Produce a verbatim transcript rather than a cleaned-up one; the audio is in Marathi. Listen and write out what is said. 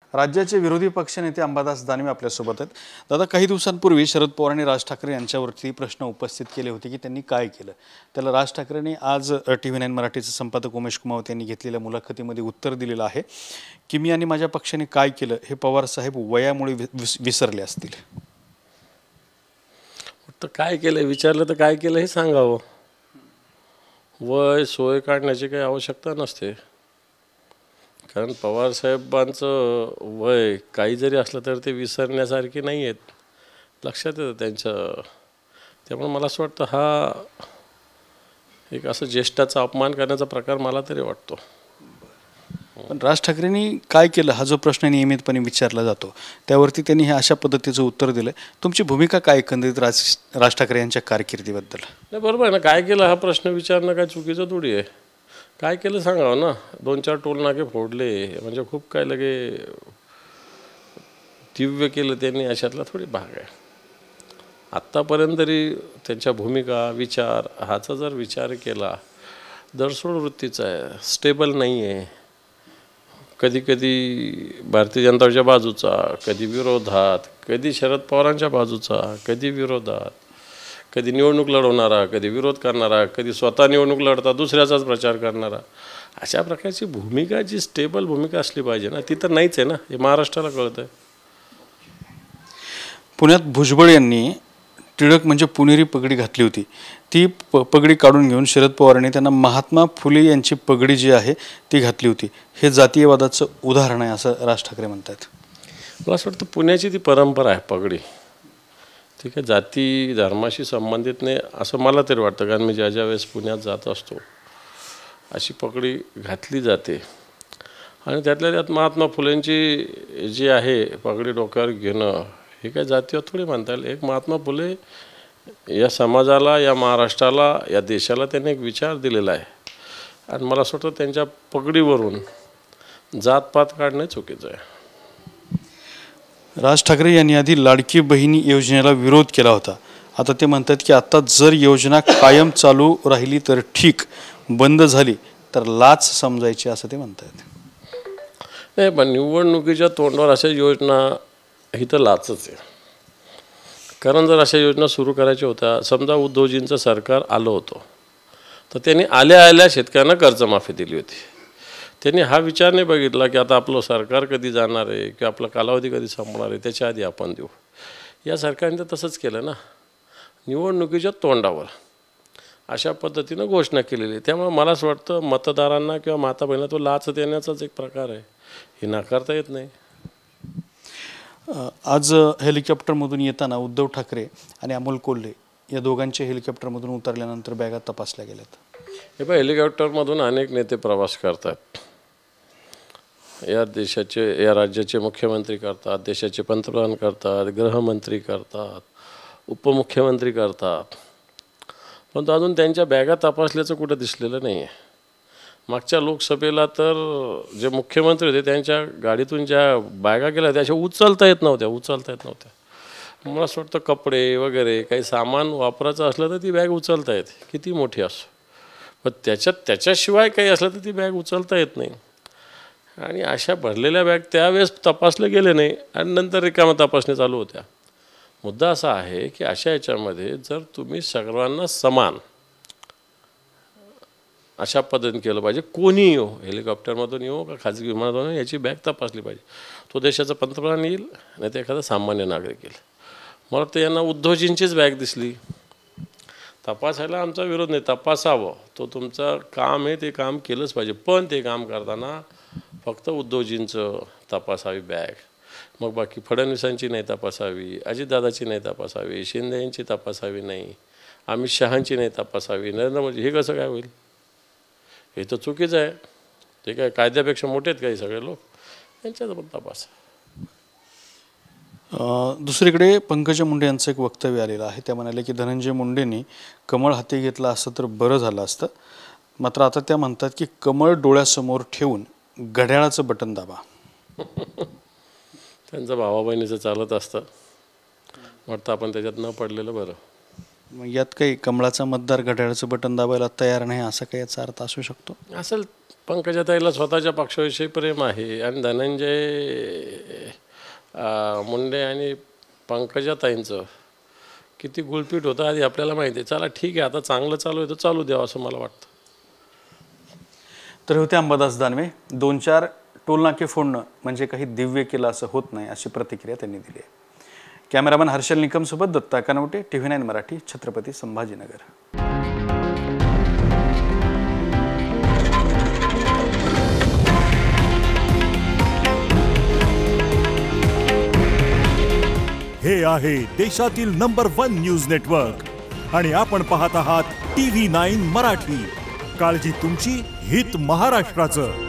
राज्याचे विरोधी पक्षनेते अंबादास दानवे आपल्यासोबत आहेत. दादा, काही दिवसांपूर्वी शरद पवार आणि राज ठाकरे यांच्यावरती प्रश्न उपस्थित केले होते की त्यांनी काय केलं. त्याला राज ठाकरेंनी आज टी व्ही नाईन मराठीचे संपादक उमेश कुमावत यांनी घेतलेल्या मुलाखतीमध्ये उत्तर दिलेलं आहे की मी आणि माझ्या पक्षाने काय केलं हे पवार साहेब वयामुळे विसरले असतील. तर काय केलं विचारलं तर काय केलं हे सांगावं. वय सोय काढण्याची काही आवश्यकता नसते, कारण पवारसाहेबांचं वय काही जरी असलं तर ते विसरण्यासारखी नाही आहेत, लक्षात येतं त्यांचं. त्यामुळे मला असं वाटतं हा एक असं ज्येष्ठाचा अपमान करण्याचा प्रकार मला तरी वाटतो. पण राज ठाकरेंनी काय केलं हा जो प्रश्न नियमितपणे विचारला जातो त्यावरती त्यांनी हे अशा पद्धतीचं उत्तर दिलं. तुमची भूमिका काय एकंदरीत राज राज ठाकरे यांच्या कारकिर्दीबद्दल? नाही, बरोबर आहे ना. काय केलं हा प्रश्न विचारणं काय चुकीचं थोडी आहे. काय केलं सांगावं ना. दोन चार टोल नाके फोडले म्हणजे खूप काय लगे दिव्य केलं त्यांनी, अशातला थोडी भाग आहे. आत्तापर्यंत तरी त्यांच्या भूमिका विचार ह्याचा जर विचार केला, दरसोड वृत्तीचा आहे, स्टेबल नाही आहे. कधी कधी भारतीय जनताच्या बाजूचा, कधी विरोधात, कधी शरद पवारांच्या बाजूचा, कधी विरोधात, कधी निवडणूक लढवणारा, कधी विरोध करणारा, कधी स्वतः निवडणूक लढता दुसऱ्याचाच प्रचार करणारा. अशा प्रकारची भूमिका, जी स्टेबल भूमिका असली पाहिजे ना, ती तर नाहीच आहे ना. हे महाराष्ट्राला कळतं आहे. पुण्यात भुजबळ यांनी टिळक म्हणजे पुणेरी पगडी घातली होती. ती प पगडी काढून घेऊन शरद पवारांनी त्यांना महात्मा फुले यांची पगडी जी आहे ती घातली होती. हे जातीयवादाचं उदाहरण आहे असं राज ठाकरे म्हणतात. मला असं वाटतं पुण्याची ती परंपरा आहे पगडी, ठीक आहे, जाती धर्माशी संबंधित नाही असं मला तरी वाटतं. कारण मी ज्या ज्या वेळेस पुण्यात जात असतो अशी पगडी घातली जाते. आणि त्यातल्या त्यात महात्मा फुलेंची जी आहे पगडी डोक्यावर घेणं हे काय जातीवर थोडी म्हणता येईल. एक महात्मा फुले या समाजाला, या महाराष्ट्राला, या देशाला त्यांनी एक विचार दिलेला आहे. आणि मला असं वाटतं त्यांच्या पगडीवरून जातपात काढणं चुकीचं आहे. राज ठाकरे यांनी आधी लाडकी बहिणी योजनेला विरोध केला होता. आता ते म्हणतात की आता जर योजना कायम चालू राहिली तर ठीक, बंद झाली तर लाच समजायची असं ते म्हणतात. नाही, पण निवडणुकीच्या तोंडावर अशा योजना ही तर लाचच आहे. कारण जर अशा योजना सुरू करायच्या होत्या, समजा उद्धवजींचं सरकार आलं होतं तर त्यांनी आल्या आल्या शेतकऱ्यांना कर्जमाफी दिली होती. त्यांनी हा विचार नाही बघितला की आता आपलं सरकार कधी जाणार आहे किंवा आपला कालावधी कधी संपणार आहे, त्याच्या आधी आपण देऊ. या सरकारने तर तसंच केलं ना. निवडणुकीच्या तोंडावर अशा पद्धतीनं घोषणा केलेली आहे. त्यामुळे मला असं वाटतं मतदारांना किंवा माता बहिणीला तो लाच देण्याचाच एक प्रकार आहे, हे नाकारता येत नाही. आज हेलिकॉप्टरमधून येताना उद्धव ठाकरे आणि अमोल कोल्हे या दोघांच्या हेलिकॉप्टरमधून उतरल्यानंतर बॅगा तपासल्या गेल्यात. हे पण हेलिकॉप्टरमधून अनेक नेते प्रवास करतात. या देशाचे, या राज्याचे मुख्यमंत्री करतात, देशाचे पंतप्रधान करतात, गृहमंत्री करतात, उपमुख्यमंत्री करतात. पण अजून त्यांच्या बॅगा तपासल्याचं कुठं दिसलेलं नाही आहे. मागच्या लोकसभेला तर जे मुख्यमंत्री होते त्यांच्या गाडीतून ज्या बॅगा गेल्या त्याच्या उचलता येत नव्हत्या उचलता येत नव्हत्या मला असं वाटतं कपडे वगैरे काही सामान वापरायचं असलं तर ती बॅग उचलता येते, किती मोठी असो. पण त्याच्यात त्याच्याशिवाय काही असलं तर ती बॅग उचलता येत नाही. आणि अशा भरलेल्या बॅग त्यावेळेस तपासले गेले नाही आणि नंतर रिकाम्या तपासणी चालू होत्या. मुद्दा असा आहे की अशा याच्यामध्ये जर तुम्ही सर्वांना समान अशा पद्धतीने केलं पाहिजे. कोणीही येऊ, हेलिकॉप्टरमधून येऊ का खाजगी विमानातून, याची बॅग तपासली पाहिजे. तो देशाचा पंतप्रधान येईल नाही तर एखादा सामान्य नागरिक येईल. मला तर यांना उद्धवजींचीच बॅग दिसली. तपासायला आमचा विरोध नाही, तपासावं, तो तुमचं काम आहे, ते काम केलंच पाहिजे. पण ते काम करताना फक्त उद्धवजींचं तपासावी बॅग, मग बाकी फडणवीसांची नाही तपासावी, अजितदादाची नाही तपासावी, शिंदे यांची तपासावी नाही, अमित शहांची नाही तपासावी, नरेंद्र मोदी. हे कसं काय होईल? हे तर चुकीचं आहे. ते काय कायद्यापेक्षा मोठे आहेत काही सगळे लोक, यांच्यात पण तपास. दुसरीकडे पंकजा मुंडे यांचं एक वक्तव्य आलेलं आहे. त्या म्हणाले की धनंजय मुंडेंनी कमळ हाती घेतला असतं तर बरं झालं असतं. मात्र आता त्या म्हणतात की कमळ डोळ्यासमोर ठेवून घड्याळाचं बटन दाबा. त्यांचं भावा बहिणीचं चालत असतं, वाटतं आपण त्याच्यात न पडलेलं बरं. मग यात काही कमळाचा मतदार घड्याळाचं बटन दाबायला तयार नाही असा काही याचा अर्थ असू शकतो? असेल. पंकजाताईला स्वतःच्या पक्षाविषयी प्रेम आहे आणि धनंजय अं, मुंडे आणि पंकजाताईंचं किती गुळपीट होतं आधी आपल्याला माहिती आहे. चला ठीक आहे, आता चांगलं चालू आहे तर चालू द्यावं असं मला वाटतं. तर होते अंबादास दानवे. दोन चार टोलनाके फोडणं म्हणजे काही दिव्य केलं असं होत नाही, अशी प्रतिक्रिया त्यांनी दिली आहे. कॅमेरामॅन हर्षल निकमसोबत दत्ता कानवटे, टीव्ही नाईन मराठी, छत्रपती संभाजीनगर. हे आहे देशातील नंबर वन न्यूज नेटवर्क आणि आपण पाहत आहात टीव्ही नाईन मराठी. काळजी तुमची, हित महाराष्ट्राचं.